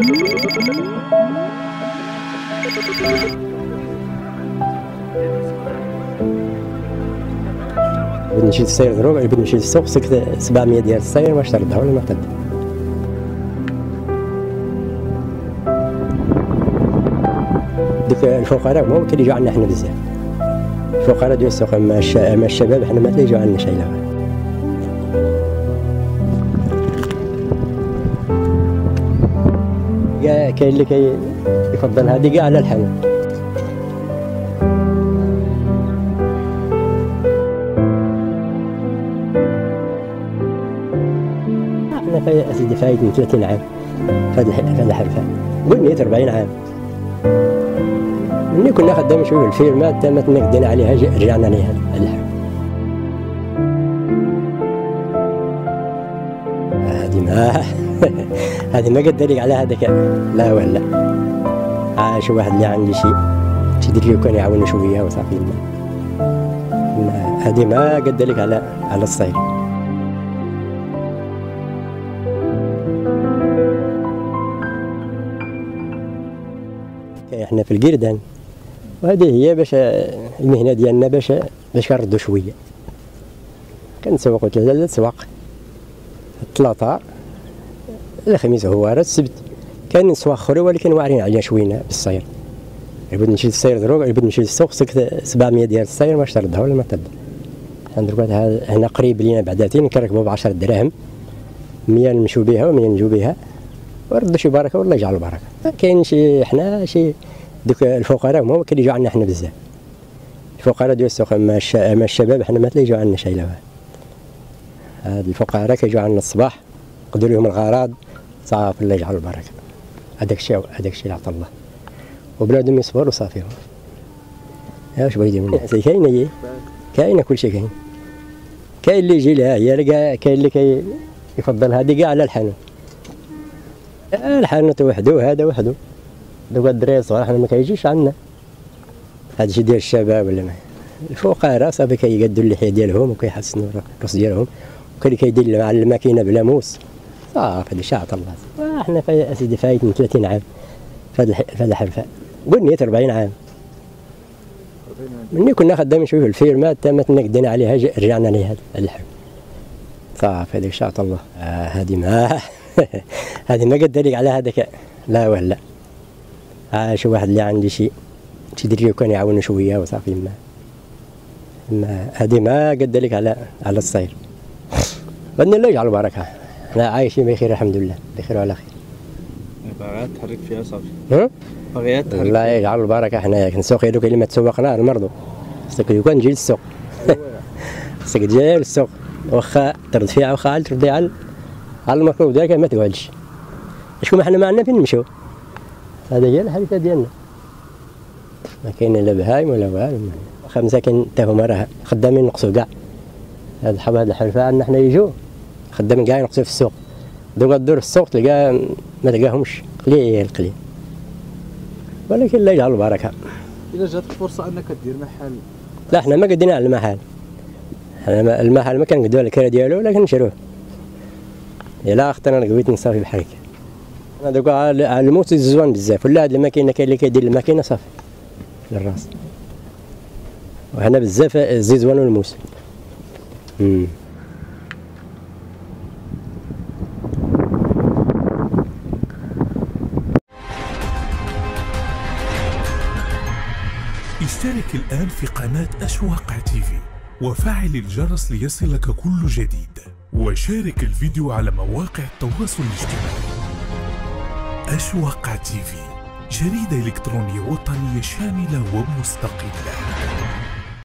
بغيت نمشي للسير دروك، بغيت نمشي للسوق، سكت 700 ديال السير، واش تردها ولا ما تردها. ديك الفقراء هما كيجيو عندنا حنا بزاف، الفقراء ديال السوق، اما الشباب حنا ما تيجيو عندنا شي لا. كاين اللي كيفضل هذه كاع على الحانوت. احنا في اسيدي فايت من 30 عام في هذا الحرفه، قول 140 عام. ملي كنا خدامين شويه في الفيرما حتى ما تنقدنا عليها رجعنا ليها هذا الحرف. هذه ما قد لك على هذاك لا ولا. عاش واحد اللي عنده شي دري كان يعاون شويه وصافي. هذه ما قد لك على الصيد. احنا في القردان، وهذه هي باش المهنه ديالنا باش كنردوا شويه. كنسوقوا 3 سواق، الثلاثه، الخميس هواره، السبت كاين سواق اخرى ولكن واعرين علينا شويه بالصير. بغيت نمشي للسير دروك، بغيت نمشي للسوق، سكت 700 ديال السير، واش تردها ولا ما تردها. درك هنا قريب لينا بعداتين كنركبوا ب 10 دراهم، 100 نمشيو بها و100 نجيو بها، وردوا شي بركه والله يجعل البركه. كاين حنا دوك الفقراء هما كيجيو عندنا حنا بزاف، الفقراء ديال السوق، اما الشباب حنا ما تيجيو عندنا شي لا. هاد الفقراء كيجيو عندنا الصباح، نقدروا لهم الغراض صافي الله يجعل البركه. هذاك الشيء اللي عطا الله، وبلادهم يصبر وصافي. واش بغيتي مني؟ كاينه كلشي كاين اللي يجي لها هي، كاين اللي كيفضل هذه كاع على الحانوت. الحانوت وحده وهذا وحده. دوك الدراري الصغار حنا ما كيجيوش عندنا، هذا الشيء ديال الشباب ولا ما. الفقراء صافي كيقادوا اللحيه ديالهم وكيحسنوا الراس ديالهم، وكاين اللي كيدير مع الماكينه بلا موس صافي. هذا الشيء عطا الله. احنا في اسيدي فايت من 30 عام في هذا الحرفه، قول 140 عام. ملي كنا خدامين شويه في الفيرما حتى ما تنقدنا عليها رجعنا ليها هذا الحرف صافي. هذاك الشيء عطا الله. هذه ما قد لك على هذاك لا ولا. عاش واحد اللي عنده شي دري كان يعاون شويه وصافي. هذه ما قد لك على الصير. باذن الله يجعل البركه. احنا عايشين بخير الحمد لله، بخير وعلى خير. باغي تحرك فيها صافي. باغي تحرك. الله يجعل البركه. حنا كنسوق دوك اللي ما تسوقنا نمرضوا. خصك كون تجي للسوق. خصك تجي للسوق، واخا ترد فيها واخا تردي على المركوب ديالك ما تقعدش. شكون حنا ما عندنا فين نمشيو. هذا هي الحركه ديالنا. ما كاين لا بهايم ولا والو. 5 كاين حتى هما راه خدامين نقصوا كاع. هاد الحرفه عندنا حنا يجوا خدامين كاع ينقصوا في السوق. دوك تدور في السوق تلقى ما تلقاهمش، قليل. ولكن الله يجعل البركه. الا جاتك فرصه انك دير محل؟ لا حنا ما قدينا على المحل. حنا المحل ما كنقدوا على الكرا ديالو ولكن نشروه. الا اختنا قويت نصافي بحال هكا. انا دوك على الموت الزوان بزاف، ولا هاد الماكينه كاين اللي كيدير الماكينه صافي للراس. وهنا بزاف الزيزوان والموس. اشترك الآن في قناة أشواق تيفي وفعل الجرس ليصلك كل جديد، وشارك الفيديو على مواقع التواصل الاجتماعي. أشواق تيفي، جريدة إلكترونية وطنية شاملة ومستقلة.